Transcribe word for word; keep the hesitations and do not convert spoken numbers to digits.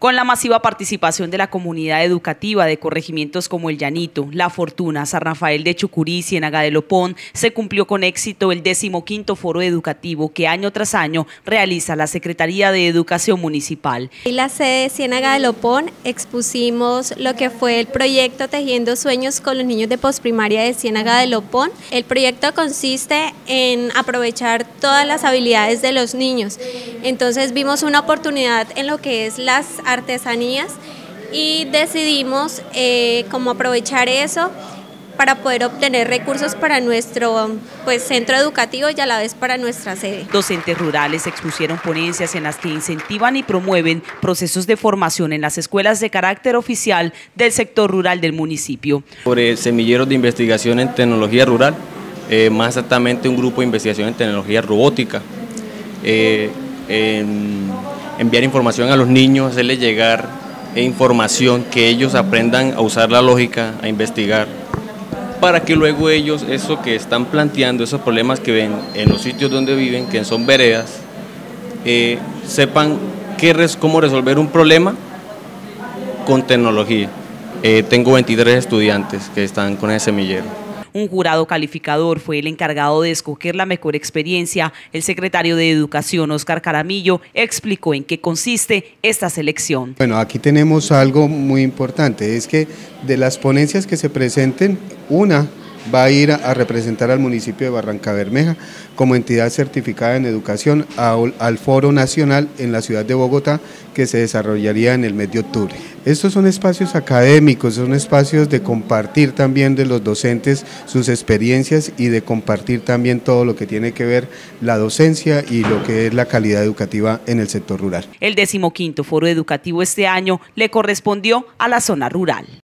Con la masiva participación de la comunidad educativa de corregimientos como El Llanito, La Fortuna, San Rafael de Chucurí, Ciénaga de Lopón, se cumplió con éxito el decimoquinto foro educativo que año tras año realiza la Secretaría de Educación Municipal. En la sede de Ciénaga de Lopón expusimos lo que fue el proyecto Tejiendo Sueños con los niños de posprimaria de Ciénaga de Lopón. El proyecto consiste en aprovechar todas las habilidades de los niños. Entonces vimos una oportunidad en lo que es las artesanías y decidimos eh, cómo aprovechar eso para poder obtener recursos para nuestro pues, centro educativo y a la vez para nuestra sede. Docentes rurales expusieron ponencias en las que incentivan y promueven procesos de formación en las escuelas de carácter oficial del sector rural del municipio. Sobre semilleros de investigación en tecnología rural, eh, más exactamente un grupo de investigación en tecnología robótica, eh, en enviar información a los niños, hacerles llegar información, que ellos aprendan a usar la lógica, a investigar, para que luego ellos, eso que están planteando, esos problemas que ven en los sitios donde viven, que son veredas, eh, sepan qué, cómo resolver un problema con tecnología. Eh, tengo veintitrés estudiantes que están con ese semillero. Un jurado calificador fue el encargado de escoger la mejor experiencia. El secretario de Educación, Óscar Caramillo, explicó en qué consiste esta selección. Bueno, aquí tenemos algo muy importante, es que de las ponencias que se presenten, una va a ir a representar al municipio de Barrancabermeja como entidad certificada en educación al Foro Nacional en la ciudad de Bogotá, que se desarrollaría en el mes de octubre. Estos son espacios académicos, son espacios de compartir también de los docentes sus experiencias y de compartir también todo lo que tiene que ver la docencia y lo que es la calidad educativa en el sector rural. El decimoquinto foro educativo este año le correspondió a la zona rural.